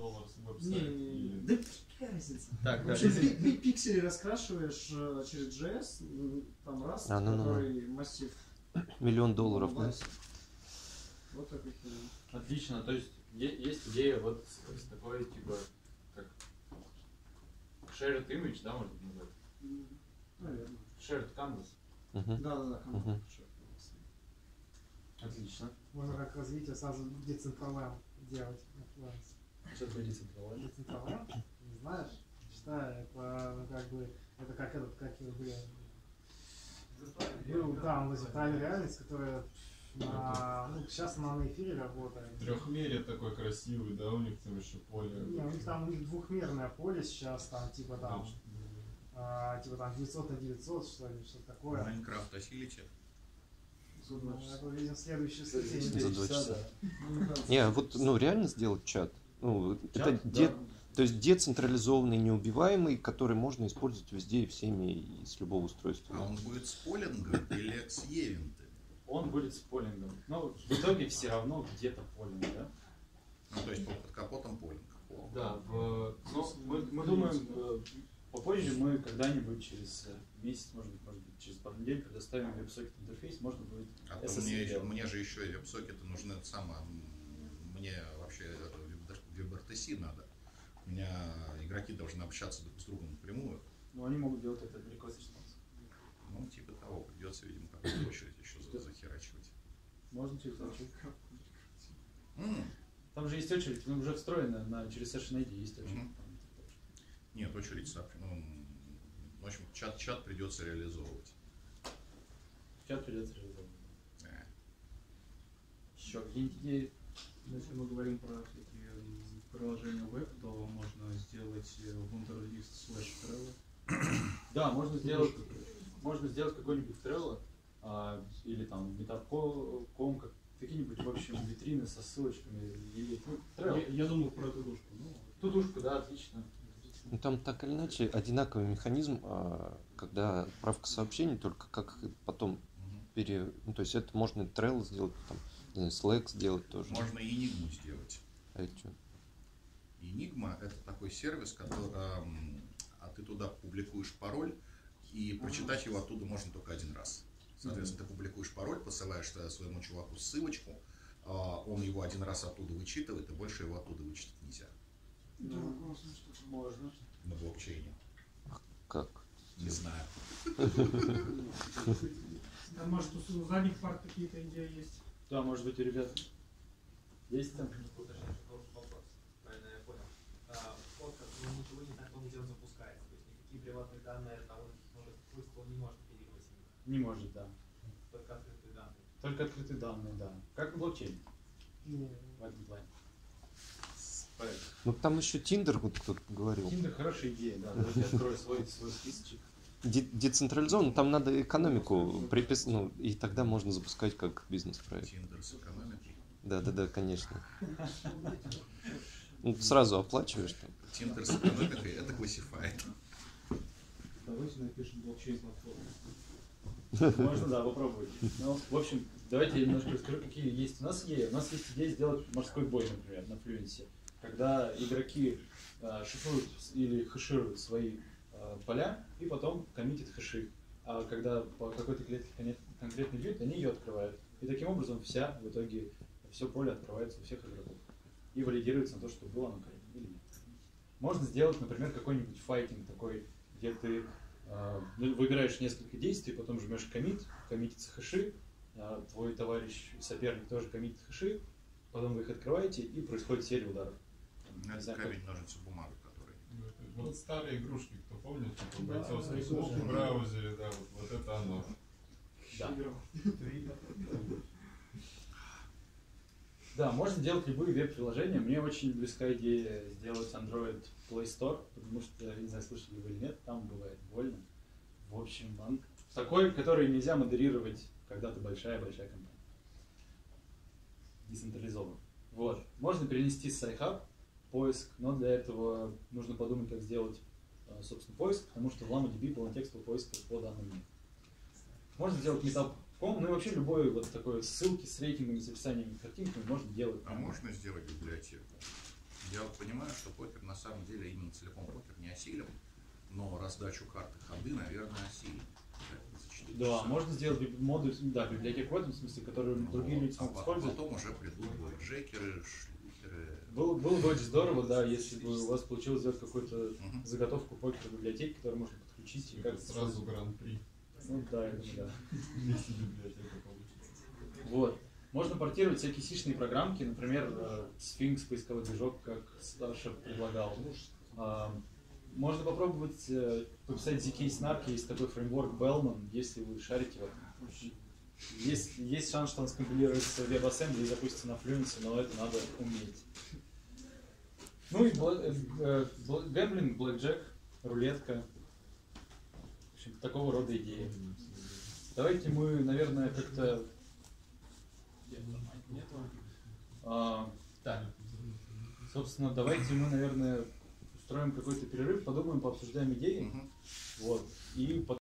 $1 веб-сайт? Да какая разница? Так, в общем, пиксели раскрашиваешь через JS, там раз, который массив. $1 миллион, да? Вот такой херня. Отлично, то есть есть идея вот с такой, типа, как shared image, да, можно назвать? Наверное. Shared canvas. Да, canvas. Отлично. Можно как развитие сразу децентралайм делать. Что такое децентралайм? Децентралайм? Не знаешь? Считаю, это, ну, как бы, это как этот, как его, блин. Ну, да, виртуальная реальность, которая сейчас она на эфире работает. Трехмерие такой красивый, да, у них там еще поле. Не, у них там двухмерное поле сейчас, там, типа там 900 на 900, что-то такое. Майнкрафт осилите? Это, видимо, следующий статей. За 2 часа. Не, вот, реально сделать чат. Это то есть децентрализованный, неубиваемый, который можно использовать везде и всеми и с любого устройства. А он будет с полингом или с евентами? Он будет с полингом. Но в итоге все равно где-то полинг, да? Ну, то есть под капотом полинг. Да, мы думаем, попозже мы когда-нибудь через месяц, может быть, через пару недель предоставим WebSocket интерфейс, можно будет мне же еще WebSocket нужны мне вообще WebRTC надо. У меня игроки должны общаться друг с другом напрямую. Но они могут делать это далеко от дистанции. Ну, типа того, придется, видимо, какую-то очередь еще захерачивать. Можно через очередь. Там же есть очередь, уже встроена через Session ID есть очередь. Нет, очередь, в общем, чат придется реализовывать. Чат придется реализовывать. Еще какие-нибудь идеи? Если мы говорим про такие приложения веб, то можно сделать wunderlist /Trello. Да, можно сделать какой-нибудь Trello или там meetup.com, какие-нибудь, в общем, витрины со ссылочками. Я думал про тудушку. Тудушку, да, отлично. Там так или иначе одинаковый механизм, когда отправка сообщений, только как потом то есть это можно Trello сделать, там, Slack сделать тоже. Можно и Enigma сделать. А это что? Enigma — это такой сервис, который ты туда публикуешь пароль, и прочитать его оттуда можно только один раз. Соответственно, ты публикуешь пароль, посылаешь своему чуваку ссылочку, он его один раз оттуда вычитывает, и больше его оттуда вычитать нельзя. Можно. На блокчейне. Как? Не знаю. А может у задних парт какие-то идеи есть? Да, может быть, у ребят есть там? Вопрос. Правильно я понял. Подкаст, ничего не так, он где он запускается. То есть никакие приватные данные того, каких он не может оперировать с ними. Не может, да. Только открытые данные. Только открытые данные, да. Как блокчейн. В этом плане. Ну там еще Tinder, вот кто-то говорил. Tinder хорошая идея, да. Давайте открою свой списочек. Децентрализованно, там надо экономику приписать, и тогда можно запускать как бизнес-проект. Tinder с экономикой? Да, конечно. Сразу оплачиваешь там. Tinder с экономикой — это классифайд. Давайте напишем блокчейн-платформу. Можно, да, попробовать. Ну, в общем, давайте я немножко расскажу, какие есть у нас идеи. У нас есть идея сделать морской бой, например, на Fluency. Когда игроки шифруют или хэшируют свои поля и потом коммитят хэши. А когда по какой-то клетке конкретный бьют, они ее открывают. И таким образом в итоге все поле открывается у всех игроков. И валидируется на то, что было оно корректно или нет. Можно сделать, например, какой-нибудь файтинг такой, где ты выбираешь несколько действий, потом жмешь коммитятся хэши, твой товарищ, соперник тоже коммитит хэши, потом вы их открываете и происходит серия ударов. Это камень, ножницы, бумага, который. Вот старые игрушки, кто помнит, типа бойцовский клуб в браузере, да, вот это оно. Да. Да, можно делать любые веб-приложения. Мне очень близка идея сделать Android Play Store, потому что, не знаю, слышали вы или нет, там бывает больно. В общем, такой, который нельзя модерировать, когда-то большая-большая компания. Децентрализован. Вот. Можно перенести с SciHub поиск, но для этого нужно подумать, как сделать, собственно, поиск, потому что в LlamaDB полнотекстового поиска по данным нет. Можно сделать meetup.com, ну и вообще любой вот такой ссылки с рейтингами, с описаниями, картинками можно делать. А можно сделать библиотеку? Я вот понимаю, что покер на самом деле именно целиком покер не осилен, но раздачу карты ходы, наверное, осилен. Да, можно сделать моды, да, библиотеку в этом смысле, которые другие люди смогут использовать. Потом уже придут джекеры, шлюхеры. Было бы очень здорово, да, если бы у вас получилось сделать какую-то заготовку покера библиотеки, которую можно подключить и как Сразу гран-при. Ну да, я думаю, да. Если библиотека получится. Вот. Можно портировать всякие сишные программки, например, Sphinx, поисковой движок, как Саша предлагал. Можно попробовать пописать ZK Snark, есть такой фреймворк Bellman, если вы шарите в этом. Есть шанс, что он скомпилируется в WebAssembly и запустится на Fluency, но это надо уметь. Ну и гэмблинг, блэкджек, рулетка. В общем, такого рода идеи. Давайте мы, наверное, как-то... Собственно, давайте мы, наверное, устроим какой-то перерыв, подумаем, пообсуждаем идеи. Вот. И